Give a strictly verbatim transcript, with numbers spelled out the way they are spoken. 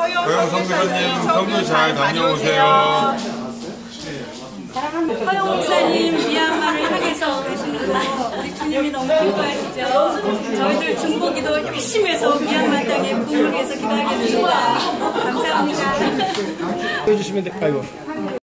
허영 선교사님 선교 잘 다녀오세요. 허영 목사님 미얀마를 향해서 계시는 거 우리 주님이 너무 기뻐하시죠. 저희들 중보기도 열심히 해서 미얀마 땅에 부흥을 위해서 기도하겠습니다. 감사합니다. 해주시면 돼요.